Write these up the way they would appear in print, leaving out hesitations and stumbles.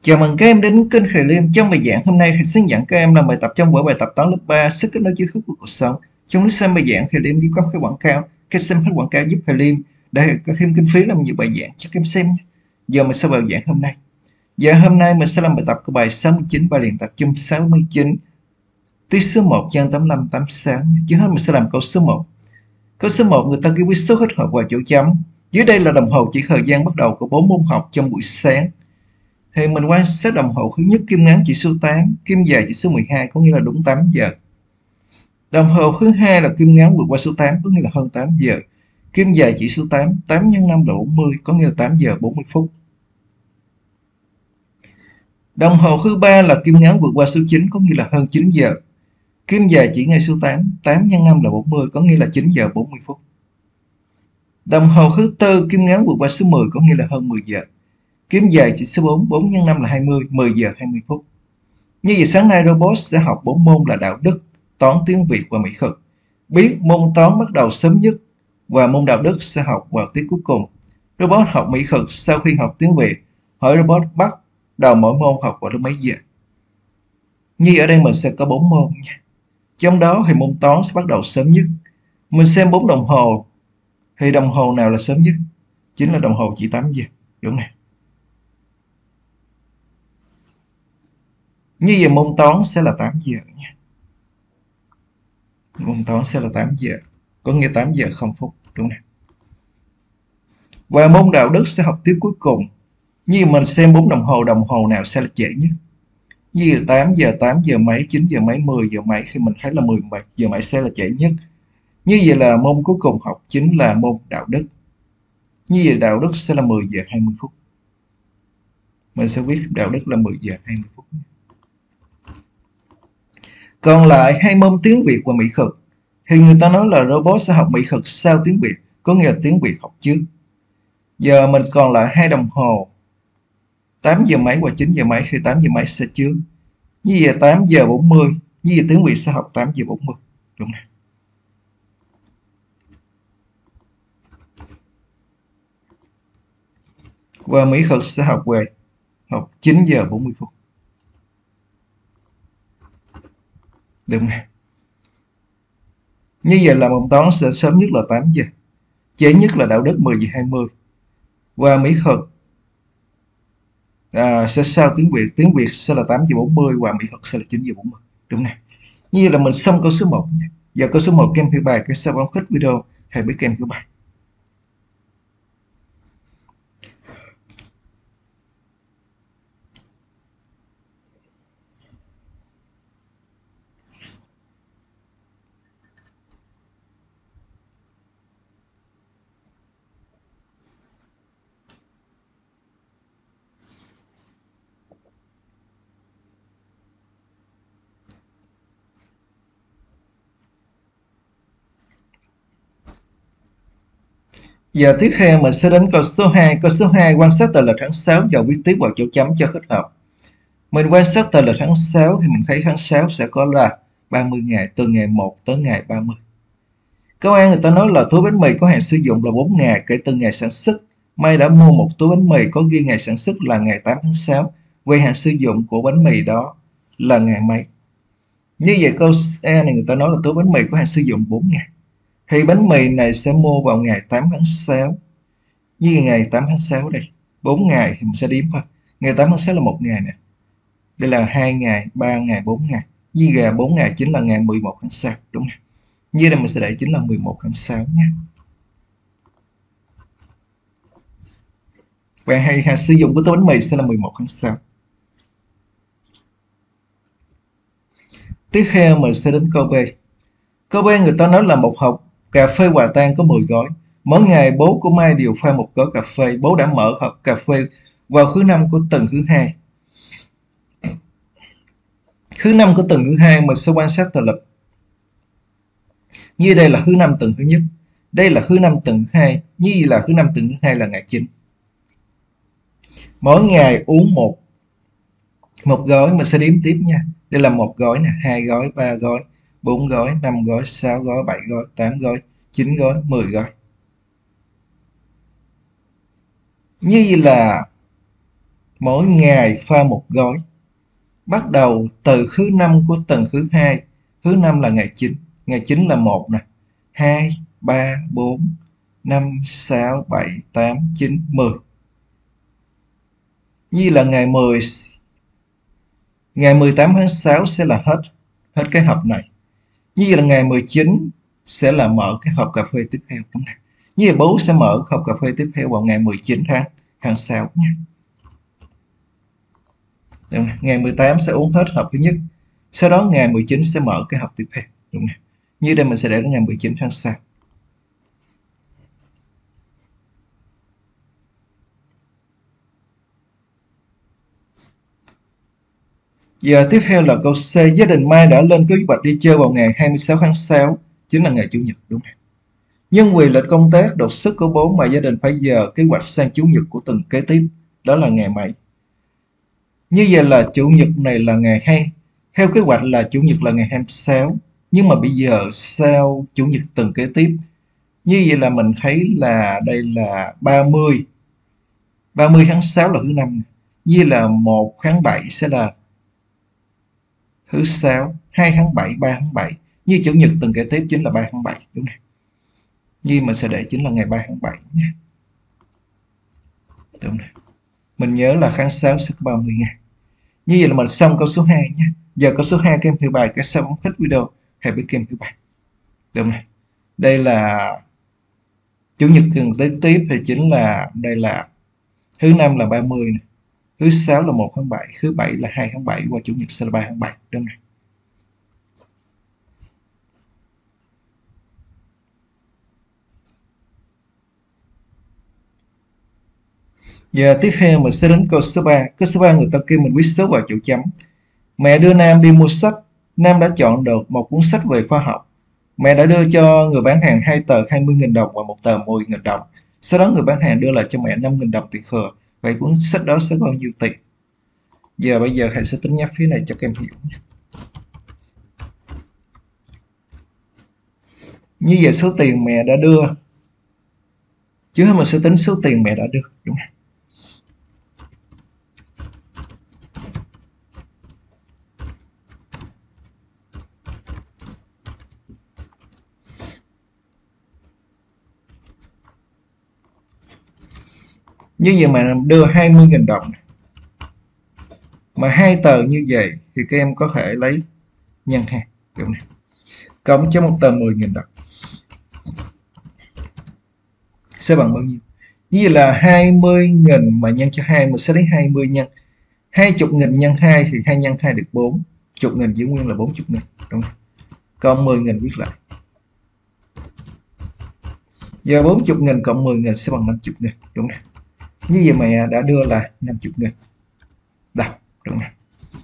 Chào mừng các em đến kênh Khởi Liêm. Trong bài giảng hôm nay, Khởi xin dẫn các em làm bài tập trong buổi bài tập toán lớp 3 sức kết nối tri thức của cuộc sống. Trong lúc xem bài giảng, Khởi Liêm đi có cái quảng cáo. Các xem hết quảng cáo giúp Khởi Liêm để có thêm kinh phí làm nhiều bài giảng cho các em xem nhé. Giờ mình sẽ vào giảng hôm nay. Giờ hôm nay mình sẽ làm bài tập của bài 69 và luyện tập chung 69. Tiết số 1 trang 85 86. Trước hết mình sẽ làm câu số 1. Câu số 1 người ta ghi số hết hợp vào chỗ chấm. Dưới đây là đồng hồ chỉ thời gian bắt đầu của 4 môn học trong buổi sáng. Thì mình quan sát đồng hồ thứ nhất kim ngắn chỉ số 8, kim dài chỉ số 12 có nghĩa là đúng 8 giờ. Đồng hồ thứ hai là kim ngắn vượt qua số 8 có nghĩa là hơn 8 giờ. Kim dài chỉ số 8, 8 x 5 là 40 có nghĩa là 8 giờ 40 phút. Đồng hồ thứ ba là kim ngắn vượt qua số 9 có nghĩa là hơn 9 giờ. Kim dài chỉ ngay số 8, 8 x 5 là 40 có nghĩa là 9 giờ 40 phút. Đồng hồ thứ tư kim ngắn vượt qua số 10 có nghĩa là hơn 10 giờ. Kim dài chỉ số 4, 4 x 5 là 20, 10 giờ 20 phút. Như vậy sáng nay robot sẽ học 4 môn là đạo đức, toán, tiếng Việt và mỹ thuật. Biết môn toán bắt đầu sớm nhất và môn đạo đức sẽ học vào tiết cuối cùng. Robot học mỹ thuật sau khi học tiếng Việt. Hỏi robot bắt đầu mỗi môn học vào lúc mấy giờ. Như ở đây mình sẽ có 4 môn nha. Trong đó thì môn toán sẽ bắt đầu sớm nhất. Mình xem 4 đồng hồ thì đồng hồ nào là sớm nhất? Chính là đồng hồ chỉ 8 giờ. Đúng này. Như vậy môn toán sẽ là 8 giờ nha. Môn toán sẽ là 8 giờ. Có nghĩa 8 giờ 0 phút. Đúng này. Và môn đạo đức sẽ học tiết cuối cùng. Như mình xem 4 đồng hồ nào sẽ là trễ nhất? Như là 8 giờ mấy, 9 giờ mấy, 10 giờ mấy. Khi mình thấy là 11 giờ mấy sẽ là trễ nhất. Như vậy là môn cuối cùng học chính là môn đạo đức. Như vậy đạo đức sẽ là 10 giờ 20 phút. Mình sẽ viết đạo đức là 10 giờ 20 phút. Còn lại hai môn tiếng Việt và mỹ thuật thì người ta nói là robot sẽ học mỹ thuật sau tiếng Việt, có nghĩa là tiếng Việt học trước. Giờ mình còn lại hai đồng hồ 8 giờ mấy và 9 giờ mấy, khi 8 giờ mấy sẽ trước. Như vậy 8 giờ 40, như vậy tiếng Việt sẽ học 8 giờ 40. Đúng này. Và mỹ thuật sẽ học 9 giờ 40 phút. Đúng này. Như vậy là môn toán sẽ sớm nhất là 8 giờ. Trễ nhất là đạo đức 10 giờ 20. Và mỹ thuật sẽ sau tiếng Việt. Tiếng Việt sẽ là 8 giờ 40 và mỹ thuật sẽ là 9 giờ 40. Đúng này. Như vậy là mình xong câu số 1. Giờ câu số 1 các em hiểu bài. Các em sẽ bấm khích video thầy biết các em hiểu bài. Giờ tiếp theo mình sẽ đến câu số 2. Câu số 2 quan sát tờ lịch tháng 6 và viết tiếp vào chỗ chấm cho thích hợp. Mình quan sát tờ lịch tháng 6 thì mình thấy tháng 6 sẽ có là 30 ngày từ ngày 1 tới ngày 30. Câu A người ta nói là túi bánh mì có hạn sử dụng là 4 ngày kể từ ngày sản xuất. May đã mua một túi bánh mì có ghi ngày sản xuất là ngày 8 tháng 6. Vậy hạn sử dụng của bánh mì đó là ngày mấy? Như vậy câu A này người ta nói là túi bánh mì có hạn sử dụng 4 ngày. Thì bánh mì này sẽ mua vào ngày 8 tháng 6. Như ngày 8 tháng 6 đây. 4 ngày thì mình sẽ đếm thôi. Ngày 8 tháng 6 là 1 ngày nè. Đây là 2 ngày, 3 ngày, 4 ngày. Như gà 4 ngày chính là ngày 11 tháng 6. Đúng không? Như đây mình sẽ để chính là 11 tháng 6 nha. Và hạn sử dụng của túi bánh mì sẽ là 11 tháng 6. Tiếp theo mình sẽ đến câu B. Câu B người ta nói là một hộp cà phê hòa tan có 10 gói. Mỗi ngày bố của Mai đều pha một gói cà phê. Bố đã mở hộp cà phê vào thứ 5 của tuần thứ 2. Thứ 5 của tuần thứ 2 mình sẽ quan sát tờ lịch. Như đây là thứ 5 tuần thứ nhất. Đây là thứ 5 tuần thứ 2. Như là thứ 5 tuần thứ 2 là ngày 9. Mỗi ngày uống một gói, mình sẽ đếm tiếp nha. Đây là một gói nè, 2 gói, 3 gói, 4 gói, 5 gói, 6 gói, 7 gói, 8 gói, 9 gói, 10 gói. Như là Mỗi ngày pha một gói. Bắt đầu từ thứ 5 của tuần thứ 2. Thứ 5 là ngày 9. Ngày 9 là 1 nè, 2, 3, 4, 5, 6, 7, 8, 9, 10. Như là ngày 10, ngày 18 tháng 6 sẽ là hết cái hộp này. Như là ngày 19 sẽ là mở cái hộp cà phê tiếp theo, đúng không? Như là bố sẽ mở hộp cà phê tiếp theo vào ngày 19 tháng 6 nha. Đúng không? Ngày 18 sẽ uống hết hộp thứ nhất. Sau đó ngày 19 sẽ mở cái hộp tiếp theo, đúng không? Như đây mình sẽ để đến ngày 19 tháng 6. Giờ tiếp theo là câu C. Gia đình Mai đã lên kế hoạch đi chơi vào ngày 26 tháng 6, chính là ngày Chủ nhật, đúng không? Nhưng vì lịch công tác đột xuất của bố mà gia đình phải dời kế hoạch sang Chủ nhật của tuần kế tiếp, đó là ngày mấy? Như vậy là Chủ nhật này là ngày 2. Theo kế hoạch là Chủ nhật là ngày 26. Nhưng mà bây giờ sau Chủ nhật tuần kế tiếp, như vậy là mình thấy là đây là 30. 30 tháng 6 là thứ năm. Như là 1 tháng 7 sẽ là thứ 6, 2 tháng 7, 3 tháng 7. Như Chủ nhật tuần kế tiếp chính là 3 tháng 7, đúng không? Như mình sẽ để chính là ngày 3 tháng 7 nha. Đúng rồi. Mình nhớ là tháng 6 sẽ có 30 ngày. Như vậy là mình xong câu số 2 nha. Giờ câu số 2 các em thử bài, cái sau bấm thích video hãy biết các em thử bài. Đúng rồi. Đây là Chủ nhật tuần tiếp thì chính là đây là thứ năm là 30 này. Thứ 6 là 1 tháng 7, thứ 7 là 2 tháng 7 và Chủ nhật sẽ là 3 tháng 7. Đúng rồi. Giờ tiếp theo mình sẽ đến câu số 3. Câu số 3 người ta kêu mình viết số vào chỗ chấm. Mẹ đưa Nam đi mua sách. Nam đã chọn được một cuốn sách về khoa học. Mẹ đã đưa cho người bán hàng 2 tờ 20.000 đồng và 1 tờ 10.000 đồng. Sau đó người bán hàng đưa lại cho mẹ 5.000 đồng tiền thừa. Vậy cuốn sách đó sẽ bao nhiêu tiền? Giờ bây giờ thầy sẽ tính nháp phía này cho các em hiểu. Như vậy số tiền mẹ đã đưa. Chứ không mình sẽ tính số tiền mẹ đã đưa. Đúng không? Như vậy mà đưa 20.000 đồng. Mà 2 tờ như vậy thì các em có thể lấy nhân 2. Đúng không? Cộng cho 1 tờ 10.000 đồng. Sẽ bằng bao nhiêu? Như vậy là 20.000 mà nhân cho 2 mình sẽ lấy 20 nhân 20.000 nhân 2 thì 2 nhân 2 được 4. 10.000 giữ nguyên là 40.000, đúng không? Cộng 10.000 viết lại. Giờ 40.000 cộng 10.000 sẽ bằng 50.000, đúng không? Như vậy mẹ đã đưa là 50.000. Đâu, đúng không?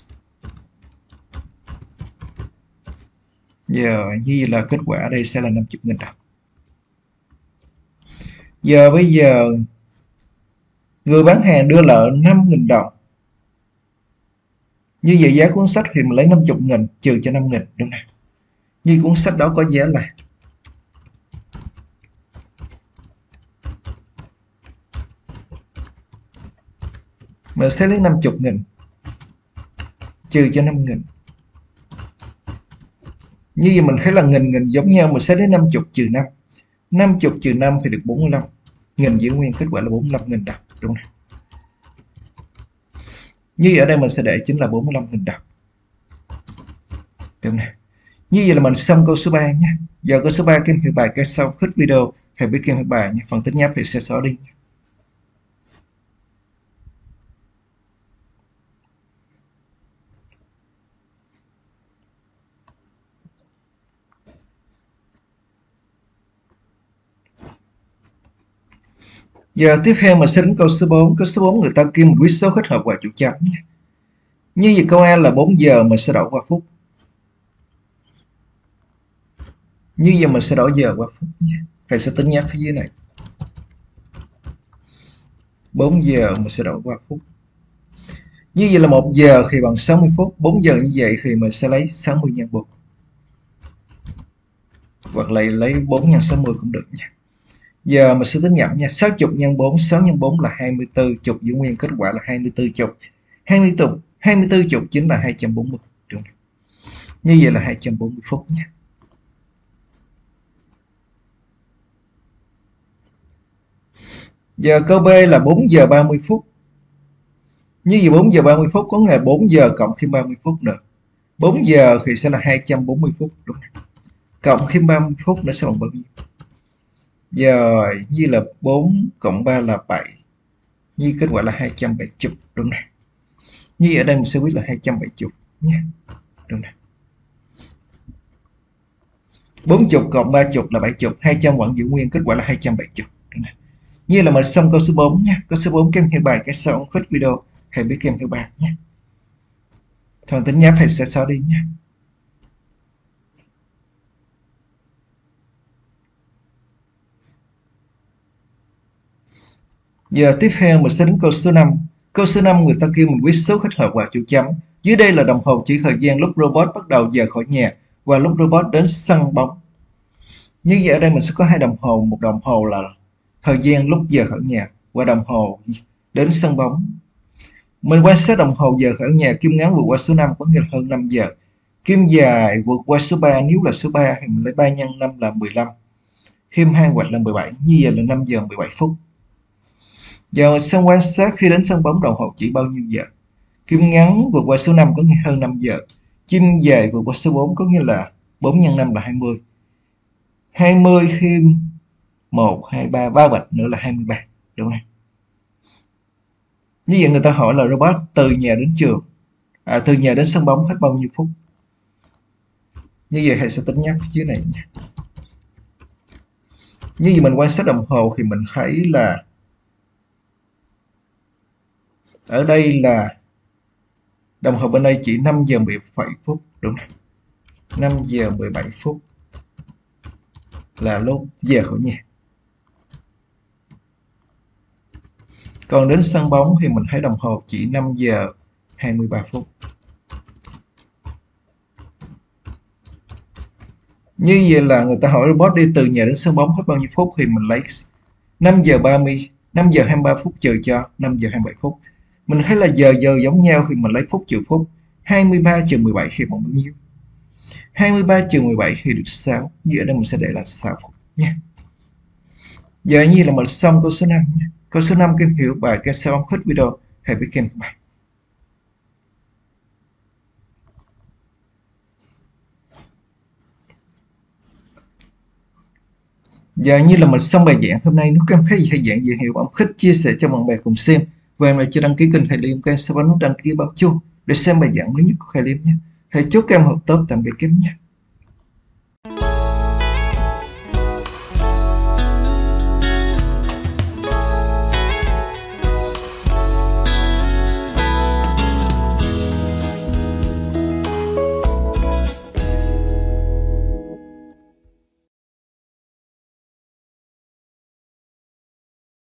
Giờ như vậy là kết quả ở đây sẽ là 50.000 đồng. Giờ bây giờ người bán hàng đưa lại 5.000 đồng. Như vậy giá cuốn sách thì mình lấy 50.000 trừ cho 5.000, đúng không? Như cuốn sách đó có giá là mình sẽ lấy 50.000 trừ cho 5.000. Như vậy mình thấy là nghìn giống nhau, mình sẽ lấy 50 trừ 5. 50 trừ 5 thì được 45. Nghìn giữ nguyên, kết quả là 45.000 đồng, đúng không? Như vậy ở đây mình sẽ để chính là 45.000 đồng. Đúng không? Như vậy là mình xong câu số 3 nhé. Giờ câu số 3 các em hiểu bài cái sau thích video thầy biết các em hiểu bài nhé. Phần tính nháp thì sẽ xóa đi. Giờ tiếp theo mình sẽ đến câu số 4. Câu số 4 người ta kêu mình viết số thích hợp vào chỗ chấm nhé. Như vậy câu A là 4 giờ mình sẽ đổi qua phút. Như vậy mình sẽ đổi giờ qua phút nhé. Thầy sẽ tính nháp phía dưới này. 4 giờ mình sẽ đổi qua phút. Như vậy là 1 giờ thì bằng 60 phút. 4 giờ như vậy thì mình sẽ lấy 60 nhân 4. Hoặc là lấy 4 nhân 60 cũng được nha. Giờ mình sẽ tính nhẩm nha. 60 nhân 4, 6 nhân 4 là 24 chục, giữ nguyên kết quả là 24 chục. 24 chục chính là 240. Đúng. Như vậy là 240 phút nha. Giờ câu B là 4 giờ 30 phút. Như vậy 4 giờ 30 phút có nghĩa là 4 giờ cộng thêm 30 phút nữa. 4 giờ thì sẽ là 240 phút. Đúng. Cộng thêm 30 phút nữa sẽ bằng bao nhiêu? Giờ như là 4 cộng 3 là 7. Như kết quả là 270. Đúng này. Như ở đây mình sẽ viết là 270 nhé. Đúng này. 40 cộng 30 là 70. 200 vẫn giữ nguyên, kết quả là 270. Đúng này. Như là mình xong câu số 4 nha. Câu số 4 kèm theo bài cái sau hết video hãy biết kèm theo bài nhé. Thôi tính nháp thầy sẽ xóa đi nha. Giờ tiếp theo mình sẽ đến câu số 5. Câu số 5 người ta kêu mình viết số thích hợp vào chỗ chấm. Dưới đây là đồng hồ chỉ thời gian lúc robot bắt đầu dời khỏi nhà và lúc robot đến sân bóng. Như vậy ở đây mình sẽ có hai đồng hồ, một đồng hồ là thời gian lúc giờ khỏi nhà và đồng hồ đến sân bóng. Mình quan sát đồng hồ giờ khỏi nhà, kim ngắn vượt qua số 5 có nghĩa là hơn 5 giờ. Kim dài vượt qua số 3, nếu là số 3 thì mình lấy 3 nhân 5 là 15. Thêm 2 hoặc là 17, như vậy là 5 giờ 17 phút. Giờ mình sẽ quan sát khi đến sân bóng đồng hồ chỉ bao nhiêu giờ. Kim ngắn vượt qua số 5 có nghĩa hơn 5 giờ. Kim dài vượt qua số 4 có nghĩa là 4 nhân 5 là 20. 20 thêm 1, 2, 3, 3 bạch nữa là 23. Đúng không? Như vậy người ta hỏi là robot từ nhà đến trường, từ nhà đến sân bóng hết bao nhiêu phút? Như vậy thầy sẽ tính nhắc dưới này nha. Như vậy mình quan sát đồng hồ thì mình thấy là ở đây là đồng hồ bên đây chỉ 5 giờ 17 phút. Đúng không? 5 giờ 17 phút là lúc giờ khỏi nhà. Còn đến sân bóng thì mình thấy đồng hồ chỉ 5 giờ 23 phút. Như vậy là người ta hỏi robot đi từ nhà đến sân bóng hết bao nhiêu phút thì mình lấy 5 giờ 23 phút trừ cho 5 giờ 27 phút. Mình thấy là giờ giống nhau thì mình lấy phút trừ phút. 23 trừ 17 thì bằng bao nhiêu? 23 trừ 17 thì được 6. Như ở đây mình sẽ để là 6 phút nha. Giờ như là mình xong câu số 5 nha. Câu số 5 kèm hiểu bài kèm sau hết video hãy biết kèm bài. Giờ như là mình xong bài giảng hôm nay, nếu các em thấy hay giảng dễ hiểu, bấm khích chia sẻ cho bạn bè cùng xem. Và em chưa đăng ký kênh Thầy Liêm, kênh sẽ bấm nút đăng ký bấm chuông để xem bài giảng mới nhất của Thầy Liêm nhé. Thầy chúc các em học tốt, tạm biệt các em nhé.